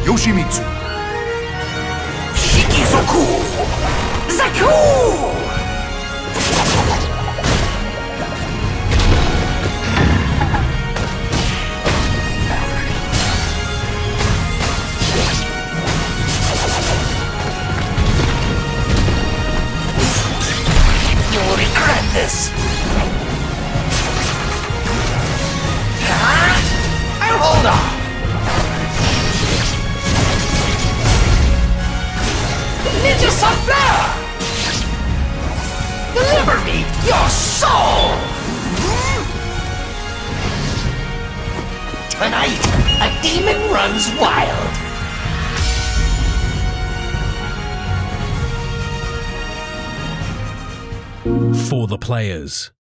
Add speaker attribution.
Speaker 1: Yoshimitsu.
Speaker 2: Shikizoku! Zaku! You'll regret this. I'll hold on. Ninja Souffleur! Deliver me your soul! Tonight, a demon runs wild.
Speaker 3: For the players.